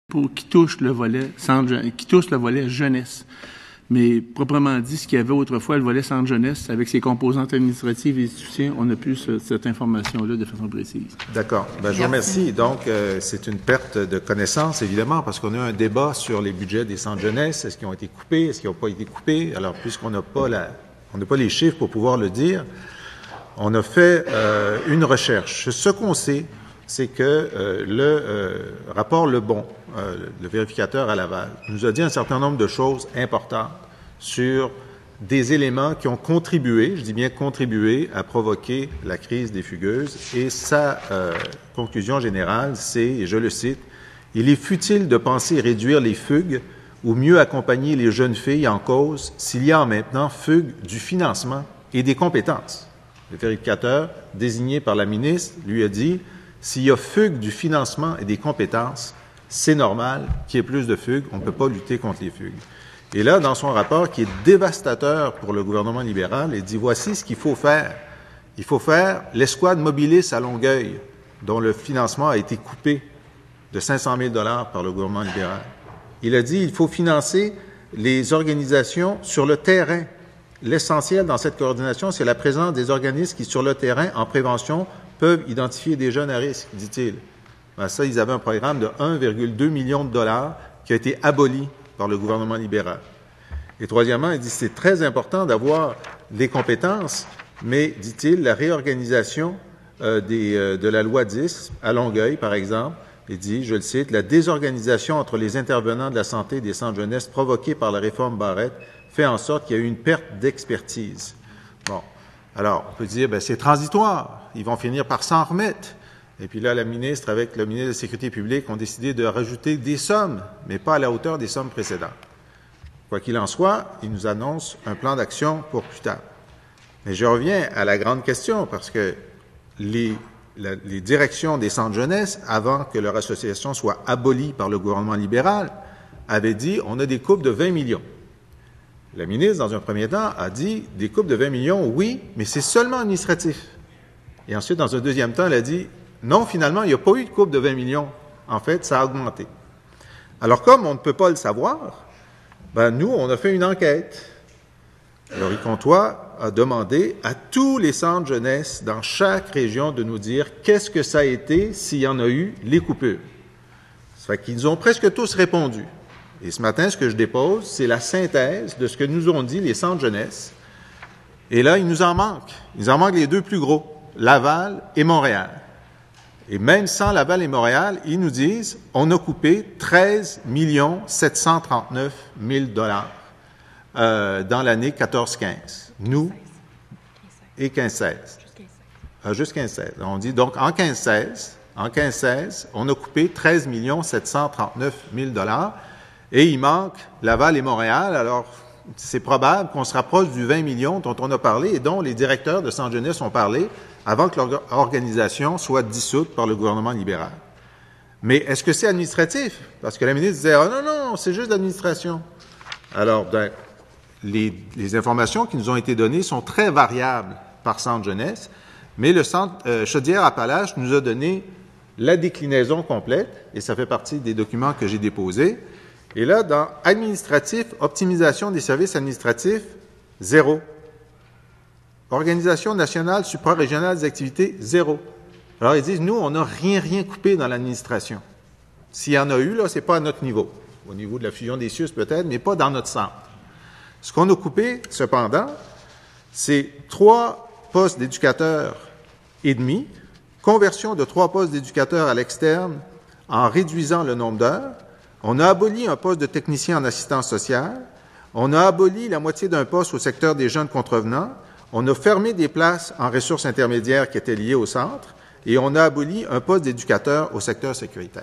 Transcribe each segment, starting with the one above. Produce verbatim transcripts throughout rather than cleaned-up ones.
pour, qui touche le volet centre, qui touche le volet jeunesse. Mais proprement dit, ce qu'il y avait autrefois, le volet centre jeunesse, avec ses composantes administratives et soutiens, on n'a plus ce, cette information-là de façon précise. D'accord. Ben, je vous remercie. Donc, euh, c'est une perte de connaissance, évidemment, parce qu'on a un débat sur les budgets des centres jeunesse. Est-ce qu'ils ont été coupés? Est-ce qu'ils n'ont pas été coupés? Alors, puisqu'on n'a pas la, on n'a pas les chiffres pour pouvoir le dire, on a fait euh, une recherche. Ce qu'on sait, c'est que euh, le euh, rapport Lebon, euh, le vérificateur à Laval, nous a dit un certain nombre de choses importantes sur des éléments qui ont contribué, je dis bien contribué, à provoquer la crise des fugueuses. Et sa euh, conclusion générale, c'est, et je le cite, « Il est futile de penser réduire les fugues ou mieux accompagner les jeunes filles en cause s'il y a maintenant fugue du financement et des compétences. » Le vérificateur, désigné par la ministre, lui a dit « S'il y a fugue du financement et des compétences, c'est normal qu'il y ait plus de fugues, on ne peut pas lutter contre les fugues. » Et là, dans son rapport, qui est dévastateur pour le gouvernement libéral, il dit « Voici ce qu'il faut faire. Il faut faire l'escouade Mobilis à Longueuil, dont le financement a été coupé de cinq cent mille dollars par le gouvernement libéral. Il a dit « Il faut financer les organisations sur le terrain. L'essentiel dans cette coordination, c'est la présence des organismes qui, sur le terrain, en prévention, peuvent identifier des jeunes à risque, dit-il. » Ben ça, ils avaient un programme de un virgule deux million de dollars qui a été aboli par le gouvernement libéral. Et troisièmement, il dit c'est très important d'avoir les compétences, mais, dit-il, la réorganisation euh, des, euh, de la loi dix, à Longueuil, par exemple, il dit, je le cite, « La désorganisation entre les intervenants de la santé et des centres jeunesse provoquée par la réforme Barrette fait en sorte qu'il y a eu une perte d'expertise. » Bon, alors, on peut dire, ben, c'est transitoire, ils vont finir par s'en remettre. Et puis là, la ministre, avec le ministre de la Sécurité publique, ont décidé de rajouter des sommes, mais pas à la hauteur des sommes précédentes. Quoi qu'il en soit, ils nous annoncent un plan d'action pour plus tard. Mais je reviens à la grande question, parce que les, la, les directions des centres jeunesse, avant que leur association soit abolie par le gouvernement libéral, avaient dit, on a des coupes de vingt millions. La ministre, dans un premier temps, a dit, des coupes de vingt millions, oui, mais c'est seulement administratif. Et ensuite, dans un deuxième temps, elle a dit, non, finalement, il n'y a pas eu de coupe de vingt millions. En fait, ça a augmenté. Alors, comme on ne peut pas le savoir, ben, nous, on a fait une enquête. Alors, Yves-Comtois a demandé à tous les centres jeunesse dans chaque région de nous dire qu'est-ce que ça a été s'il y en a eu les coupures. Ça fait qu'ils ont presque tous répondu. Et ce matin, ce que je dépose, c'est la synthèse de ce que nous ont dit les centres jeunesse. Et là, il nous en manque. Il en manque les deux plus gros, Laval et Montréal. Et même sans Laval et Montréal, ils nous disent on a coupé treize millions sept cent trente-neuf mille dollars euh, dans l'année quatorze quinze. Nous et quinze seize. Ah, juste quinze seize. On dit donc en quinze seize, en quinze seize, on a coupé treize millions sept cent trente-neuf mille dollars et il manque Laval et Montréal. Alors, c'est probable qu'on se rapproche du vingt millions dont on a parlé et dont les directeurs de centres jeunesse ont parlé avant que l'organisation soit dissoute par le gouvernement libéral. Mais est-ce que c'est administratif? Parce que la ministre disait « Ah non, non, c'est juste l'administration. » Alors, ben, les, les informations qui nous ont été données sont très variables par centre jeunesse, mais le centre euh, Chaudière-Appalaches nous a donné la déclinaison complète, et ça fait partie des documents que j'ai déposés. Et là, dans « Administratif, optimisation des services administratifs », zéro. Organisation nationale suprarégionale des activités, zéro. Alors, ils disent, nous, on n'a rien, rien coupé dans l'administration. S'il y en a eu, là, c'est pas à notre niveau. Au niveau de la fusion des C I U S, peut-être, mais pas dans notre centre. Ce qu'on a coupé, cependant, c'est trois postes d'éducateurs et demi, conversion de trois postes d'éducateurs à l'externe en réduisant le nombre d'heures. On a aboli un poste de technicien en assistance sociale. On a aboli la moitié d'un poste au secteur des jeunes contrevenants. On a fermé des places en ressources intermédiaires qui étaient liées au centre et on a aboli un poste d'éducateur au secteur sécuritaire.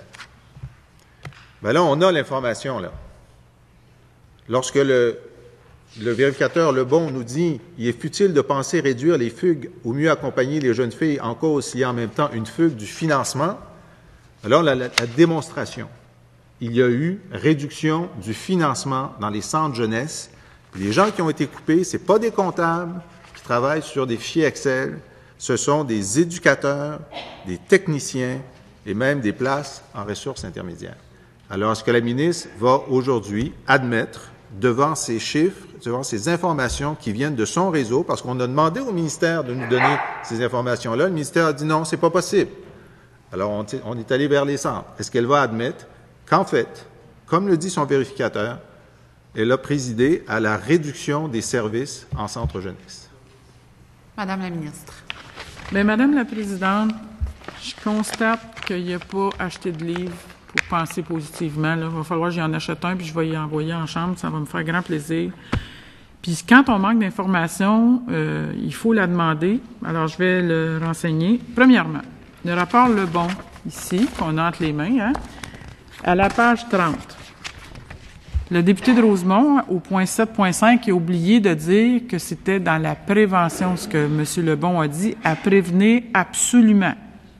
Bien là, on a l'information, là. Lorsque le, le vérificateur Lebon nous dit « Il est futile de penser réduire les fugues ou mieux accompagner les jeunes filles en cause s'il y a en même temps une fugue du financement », alors la, la, la démonstration. Il y a eu réduction du financement dans les centres jeunesse. Les gens qui ont été coupés, ce n'est pas des comptables qui travaillent sur des fichiers Excel, ce sont des éducateurs, des techniciens et même des places en ressources intermédiaires. Alors, est-ce que la ministre va aujourd'hui admettre, devant ces chiffres, devant ces informations qui viennent de son réseau, parce qu'on a demandé au ministère de nous donner ces informations-là, le ministère a dit non, c'est pas possible. Alors, on, on est allé vers les centres. Est-ce qu'elle va admettre qu'en fait, comme le dit son vérificateur, elle a présidé à la réduction des services en centre jeunesse? Madame la ministre. Bien, Madame la Présidente, je constate qu'il n'y a pas acheté de livre pour penser positivement. Là. Il va falloir que j'y en achète un puis je vais y envoyer en chambre. Ça va me faire grand plaisir. Puis quand on manque d'informations, euh, il faut la demander. Alors, je vais le renseigner. Premièrement, le rapport Lebon, ici, qu'on a entre les mains, hein, à la page trente. Le député de Rosemont, au point sept point cinq, a oublié de dire que c'était dans la prévention, ce que M. Lebon a dit, à prévenir absolument.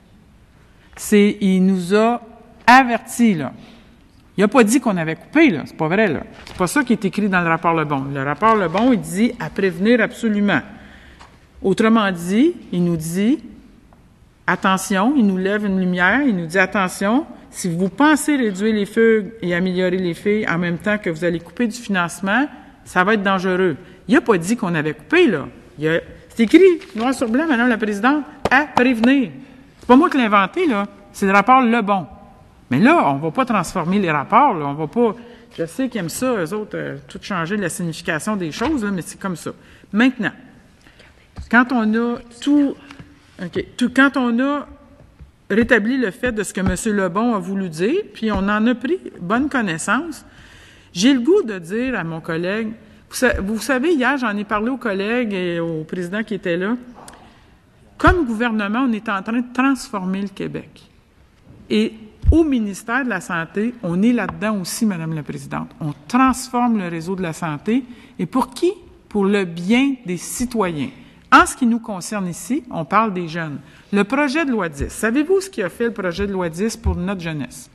C'est, il nous a avertis, là. Il n'a pas dit qu'on avait coupé, là. C'est pas vrai, là. C'est pas ça qui est écrit dans le rapport Lebon. Le rapport Lebon, il dit à prévenir absolument. Autrement dit, il nous dit, attention, il nous lève une lumière, il nous dit attention, si vous pensez réduire les fugues et améliorer les filles en même temps que vous allez couper du financement, ça va être dangereux. Il n'a pas dit qu'on avait coupé, là. Il a, c'est écrit, noir sur blanc, Madame la Présidente, à prévenir. C'est pas moi qui l'ai inventé, là. C'est le rapport Lebon. Mais là, on ne va pas transformer les rapports, là. On va pas... Je sais qu'ils aiment ça, eux autres, euh, tout changer la signification des choses, là, mais c'est comme ça. Maintenant, quand on a tout... OK. Tout, quand on a rétabli le fait de ce que M. Lebon a voulu dire, puis on en a pris bonne connaissance, j'ai le goût de dire à mon collègue, vous, vous savez, hier, j'en ai parlé aux collègues et au président qui était là, comme gouvernement, on est en train de transformer le Québec. Et au ministère de la Santé, on est là-dedans aussi, Madame la Présidente. On transforme le réseau de la santé. Et pour qui? Pour le bien des citoyens. En ce qui nous concerne ici, on parle des jeunes. Le projet de loi dix. Savez-vous ce qui a fait le projet de loi dix pour notre jeunesse?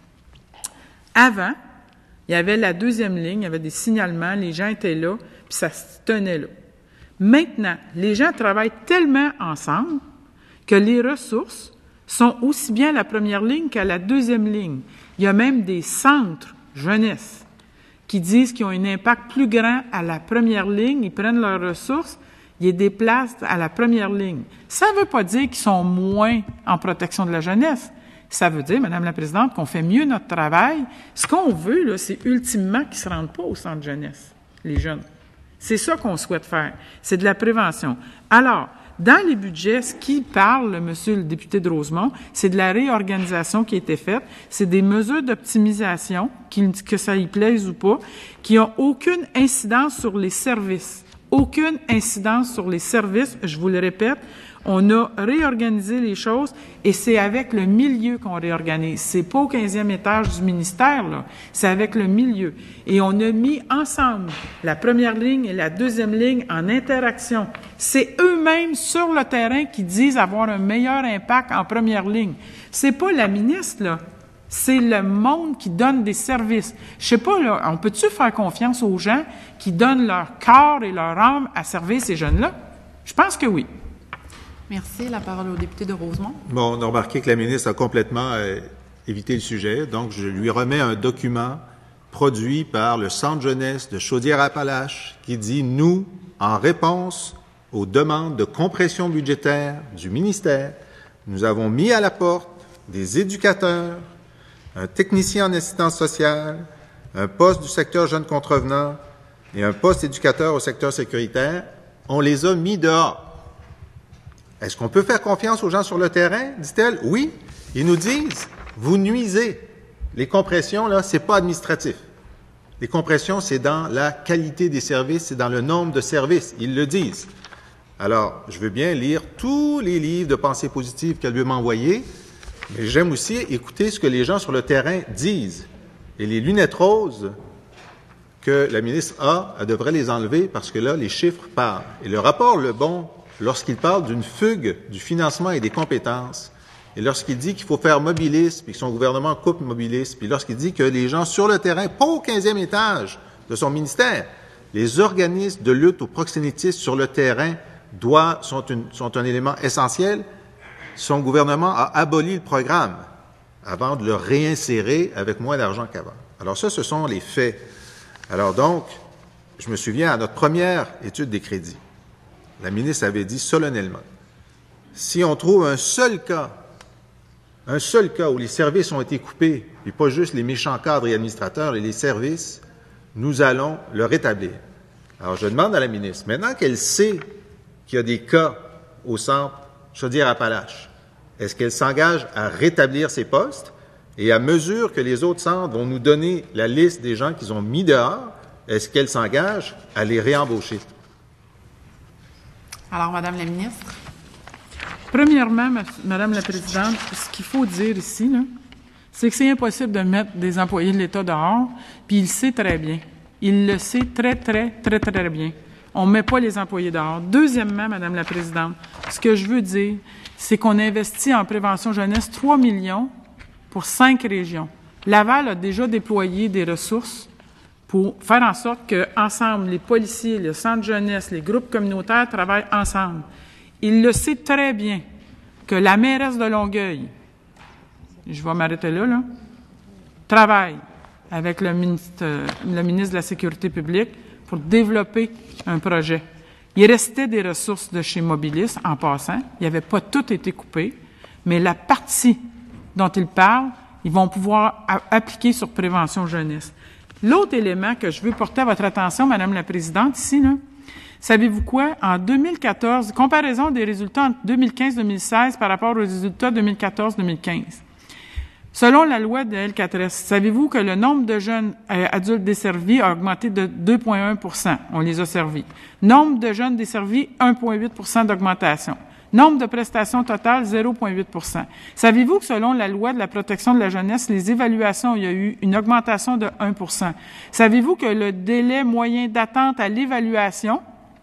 Avant, il y avait la deuxième ligne, il y avait des signalements, les gens étaient là, puis ça se tenait là. Maintenant, les gens travaillent tellement ensemble que les ressources sont aussi bien à la première ligne qu'à la deuxième ligne. Il y a même des centres jeunesse qui disent qu'ils ont un impact plus grand à la première ligne, ils prennent leurs ressources, ils les déplacent à la première ligne. Ça ne veut pas dire qu'ils sont moins en protection de la jeunesse. Ça veut dire, Madame la Présidente, qu'on fait mieux notre travail. Ce qu'on veut, là, c'est ultimement qu'ils ne se rendent pas au centre jeunesse, les jeunes. C'est ça qu'on souhaite faire. C'est de la prévention. Alors, dans les budgets, ce qui parle, monsieur le député de Rosemont, c'est de la réorganisation qui a été faite, c'est des mesures d'optimisation, qui, que ça y plaise ou pas, qui n'ont aucune incidence sur les services. Aucune incidence sur les services, je vous le répète. On a réorganisé les choses et c'est avec le milieu qu'on réorganise. C'est pas au quinzième étage du ministère, là. C'est avec le milieu. Et on a mis ensemble la première ligne et la deuxième ligne en interaction. C'est eux-mêmes sur le terrain qui disent avoir un meilleur impact en première ligne. C'est pas la ministre, là. C'est le monde qui donne des services. Je sais pas, là, on peut-tu faire confiance aux gens qui donnent leur corps et leur âme à servir ces jeunes-là? Je pense que oui. Merci. La parole au député de Rosemont. Bon, on a remarqué que la ministre a complètement euh, évité le sujet, donc je lui remets un document produit par le Centre jeunesse de Chaudière-Appalaches qui dit « Nous, en réponse aux demandes de compression budgétaire du ministère, nous avons mis à la porte des éducateurs, un technicien en assistance sociale, un poste du secteur jeunes contrevenants et un poste éducateur au secteur sécuritaire. On les a mis dehors. » Est-ce qu'on peut faire confiance aux gens sur le terrain, dit-elle? Oui. Ils nous disent, vous nuisez. Les compressions, là, c'est pas administratif. Les compressions, c'est dans la qualité des services, c'est dans le nombre de services. Ils le disent. Alors, je veux bien lire tous les livres de pensée positive qu'elle veut m'envoyer, mais j'aime aussi écouter ce que les gens sur le terrain disent. Et les lunettes roses que la ministre a, elle devrait les enlever parce que là, les chiffres parlent. Et le rapport Lebon, lorsqu'il parle d'une fugue du financement et des compétences, et lorsqu'il dit qu'il faut faire Mobilis, puis que son gouvernement coupe Mobilis, puis lorsqu'il dit que les gens sur le terrain, pas au quinzième étage de son ministère, les organismes de lutte au proxénétisme sur le terrain doivent, sont, une, sont un élément essentiel, son gouvernement a aboli le programme avant de le réinsérer avec moins d'argent qu'avant. Alors ça, ce sont les faits. Alors donc, je me souviens à notre première étude des crédits, la ministre avait dit solennellement, si on trouve un seul cas, un seul cas où les services ont été coupés, et pas juste les méchants cadres et administrateurs, et les services, nous allons le rétablir. Alors je demande à la ministre, maintenant qu'elle sait qu'il y a des cas au centre Chaudière-Appalaches, est-ce qu'elle s'engage à rétablir ces postes et à mesure que les autres centres vont nous donner la liste des gens qu'ils ont mis dehors, est-ce qu'elle s'engage à les réembaucher? Alors, Madame la ministre. Premièrement, Madame la Présidente, ce qu'il faut dire ici, là, c'est que c'est impossible de mettre des employés de l'État dehors, puis il le sait très bien. Il le sait très, très, très, très bien. On ne met pas les employés dehors. Deuxièmement, Madame la Présidente, ce que je veux dire, c'est qu'on investit en prévention jeunesse trois millions pour cinq régions. Laval a déjà déployé des ressources pour faire en sorte qu'ensemble, les policiers, le centre jeunesse, les groupes communautaires travaillent ensemble. Il le sait très bien que la mairesse de Longueuil, je vais m'arrêter là, là, travaille avec le ministre, le ministre de la Sécurité publique pour développer un projet. Il restait des ressources de chez Mobilis en passant. Il n'avait pas tout été coupé, mais la partie dont il parle, ils vont pouvoir a- appliquer sur prévention jeunesse. L'autre élément que je veux porter à votre attention, Madame la Présidente, ici, là, savez-vous quoi? En deux mille quatorze, comparaison des résultats entre deux mille quinze deux mille seize par rapport aux résultats deux mille quatorze deux mille quinze. Selon la loi de L quatre S, savez-vous que le nombre de jeunes euh, adultes desservis a augmenté de deux virgule un pour cent? On les a servis. Nombre de jeunes desservis, un virgule huit pour cent d'augmentation. Nombre de prestations totales, zéro virgule huit pour cent. Savez-vous que selon la loi de la protection de la jeunesse, les évaluations, il y a eu une augmentation de un pour cent. Savez-vous que le délai moyen d'attente à l'évaluation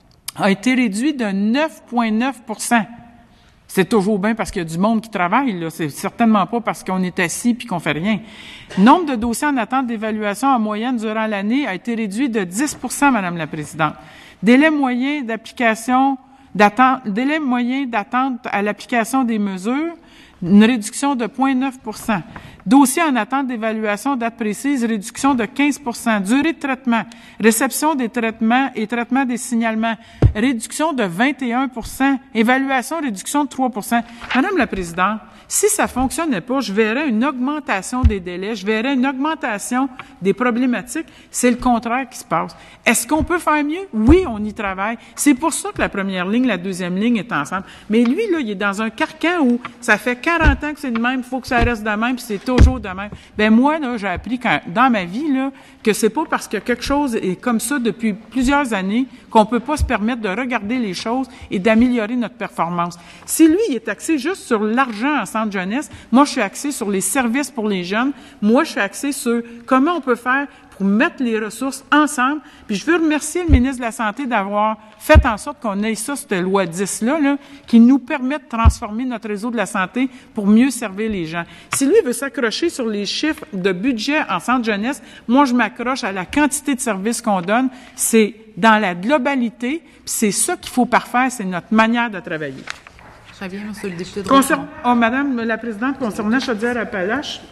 a été réduit de neuf virgule neuf pour cent? C'est toujours bien parce qu'il y a du monde qui travaille, là. C'est certainement pas parce qu'on est assis puis qu'on fait rien. Nombre de dossiers en attente d'évaluation en moyenne durant l'année a été réduit de dix pour cent, Madame la Présidente. Délai moyen d'application, d'attente, délai moyen d'attente à l'application des mesures, une réduction de zéro virgule neuf pour cent. Dossier en attente d'évaluation, date précise, réduction de quinze pour cent. Durée de traitement, réception des traitements et traitement des signalements, réduction de vingt et un pour cent. Évaluation, réduction de trois pour cent. Madame la Présidente, si ça fonctionnait pas, je verrais une augmentation des délais, je verrais une augmentation des problématiques. C'est le contraire qui se passe. Est-ce qu'on peut faire mieux? Oui, on y travaille. C'est pour ça que la première ligne, la deuxième ligne est ensemble. Mais lui, là, il est dans un carcan où ça fait quarante ans que c'est de même, il faut que ça reste de même, puis c'est toujours de même. Ben moi, là, j'ai appris quand, dans ma vie, là, que c'est pas parce que quelque chose est comme ça depuis plusieurs années qu'on peut pas se permettre de regarder les choses et d'améliorer notre performance. Si lui, il est axé juste sur l'argent en centre jeunesse, moi, je suis axé sur les services pour les jeunes. Moi, je suis axé sur comment on peut faire pour mettre les ressources ensemble. Puis je veux remercier le ministre de la Santé d'avoir fait en sorte qu'on ait ça, cette loi dix-là, là, qui nous permet de transformer notre réseau de la santé pour mieux servir les gens. Si lui veut s'accrocher sur les chiffres de budget en centre jeunesse, moi, je m'accroche à la quantité de services qu'on donne. C'est dans la globalité, puis c'est ça qu'il faut parfaire, c'est notre manière de travailler. Très bien, Monsieur le député de Concern... Rosemont. Oh, Madame la Présidente, concernant Chaudière-Appalaches,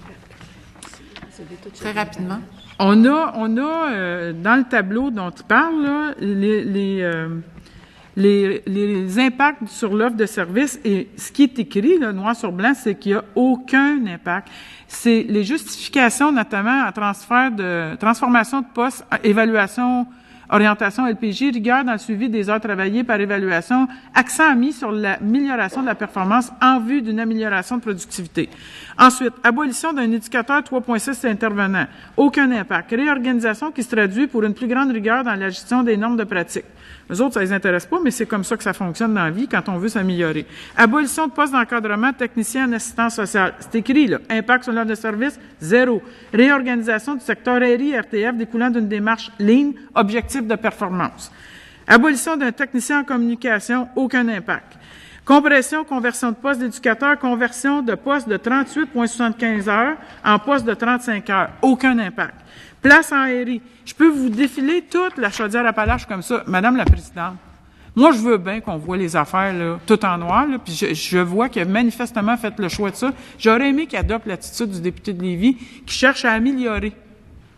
Très rapidement. On a, on a euh, dans le tableau dont tu parles, là, les, les, euh, les, les impacts sur l'offre de services et ce qui est écrit, là, noir sur blanc, c'est qu'il n'y a aucun impact. C'est les justifications, notamment en transfert de transformation de poste, évaluation, orientation L P J, rigueur dans le suivi des heures travaillées par évaluation, accent mis sur l'amélioration de la performance en vue d'une amélioration de productivité. Ensuite, abolition d'un indicateur trois virgule six intervenant, aucun impact. Réorganisation qui se traduit pour une plus grande rigueur dans la gestion des normes de pratique. Les autres, ça les intéresse pas, mais c'est comme ça que ça fonctionne dans la vie quand on veut s'améliorer. Abolition de poste d'encadrement technicien en assistance sociale. C'est écrit, là. Impact sur l'offre de service, zéro. Réorganisation du secteur R I R T F découlant d'une démarche Lean, objectif de performance. Abolition d'un technicien en communication, aucun impact. Compression, conversion de poste d'éducateur, conversion de poste de trente-huit virgule soixante-quinze heures en poste de trente-cinq heures, aucun impact. Place en R I. Je peux vous défiler toute la Chaudière-Appalaches comme ça. Madame la Présidente, moi, je veux bien qu'on voit les affaires là, tout en noir, là, puis je, je vois qu'il a manifestement fait le choix de ça. J'aurais aimé qu'il adopte l'attitude du député de Lévis qui cherche à améliorer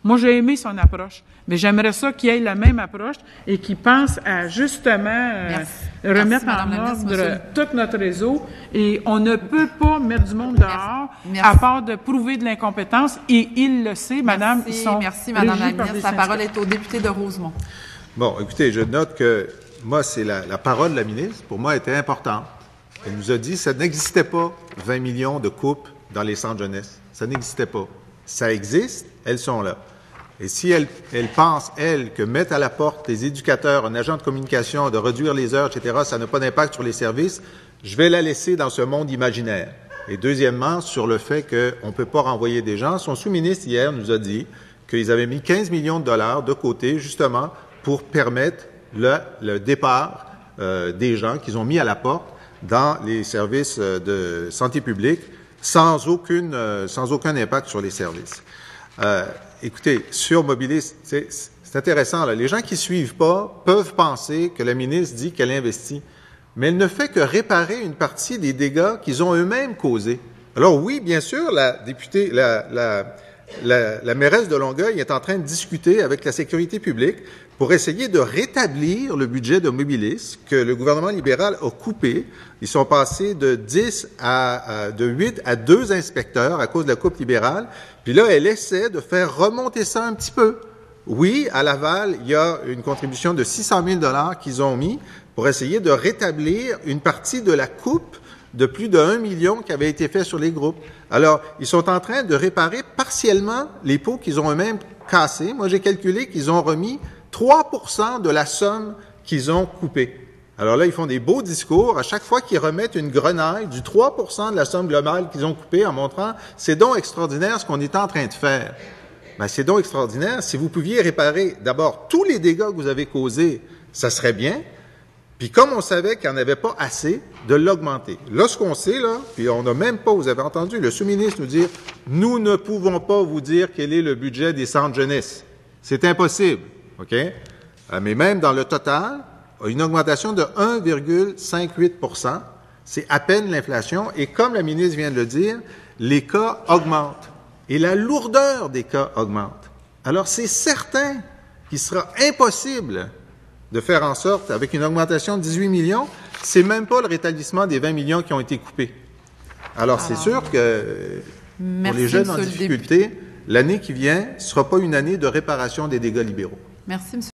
Moi, j'ai aimé son approche, mais j'aimerais ça qu'il ait la même approche et qu'il pense à justement euh, remettre Merci, en Madame la ministre, ordre monsieur. tout notre réseau. Et on ne peut pas mettre du monde dehors Merci. à part de prouver de l'incompétence. Et il le sait, Madame, Merci, ils sont merci, Madame la régis par ministre. des La parole syndicats. est au député de Rosemont. Bon, écoutez, je note que moi, c'est la, la parole de la ministre, pour moi, était importante. Elle nous a dit que ça n'existait pas, vingt millions de coupes dans les centres jeunesse. Ça n'existait pas. Ça existe, elles sont là. Et si elle, elle pense, elle, que mettre à la porte des éducateurs, un agent de communication, de réduire les heures, et cetera, ça n'a pas d'impact sur les services, je vais la laisser dans ce monde imaginaire. Et deuxièmement, sur le fait qu'on ne peut pas renvoyer des gens, son sous-ministre, hier, nous a dit qu'ils avaient mis quinze millions de dollars de côté, justement, pour permettre le, le départ euh, des gens qu'ils ont mis à la porte dans les services euh, de santé publique, sans aucune, euh, sans aucun impact sur les services. Euh, écoutez, sur Mobilis, c'est, c'est intéressant, là. Les gens qui suivent pas peuvent penser que la ministre dit qu'elle investit, mais elle ne fait que réparer une partie des dégâts qu'ils ont eux-mêmes causés. Alors oui, bien sûr, la députée, la, la, la, la mairesse de Longueuil est en train de discuter avec la sécurité publique pour essayer de rétablir le budget de Mobilis que le gouvernement libéral a coupé. Ils sont passés de dix à, à de huit à deux inspecteurs à cause de la coupe libérale. Puis là, elle essaie de faire remonter ça un petit peu. Oui, à Laval, il y a une contribution de six cent mille dollars qu'ils ont mis pour essayer de rétablir une partie de la coupe de plus de un million qui avait été fait sur les groupes. Alors, ils sont en train de réparer partiellement les pots qu'ils ont eux-mêmes cassés. Moi, j'ai calculé qu'ils ont remis trois pour cent de la somme qu'ils ont coupée. Alors là, ils font des beaux discours. À chaque fois qu'ils remettent une grenaille du trois pour cent de la somme globale qu'ils ont coupée en montrant « c'est donc extraordinaire ce qu'on est en train de faire ». Ben, c'est donc extraordinaire. Si vous pouviez réparer d'abord tous les dégâts que vous avez causés, ça serait bien. Puis comme on savait qu'il n'y en avait pas assez, de l'augmenter. Là, ce qu'on sait, là, puis on n'a même pas, vous avez entendu le sous-ministre nous dire « nous ne pouvons pas vous dire quel est le budget des centres jeunesse ». C'est impossible. OK? Euh, mais même dans le total, une augmentation de un virgule cinquante-huit pour cent, c'est à peine l'inflation. Et comme la ministre vient de le dire, les cas augmentent. Et la lourdeur des cas augmente. Alors, c'est certain qu'il sera impossible de faire en sorte, avec une augmentation de dix-huit millions, c'est même pas le rétablissement des vingt millions qui ont été coupés. Alors, c'est sûr que pour les jeunes en difficulté, l'année qui vient ne sera pas une année de réparation des dégâts libéraux. Merci, M.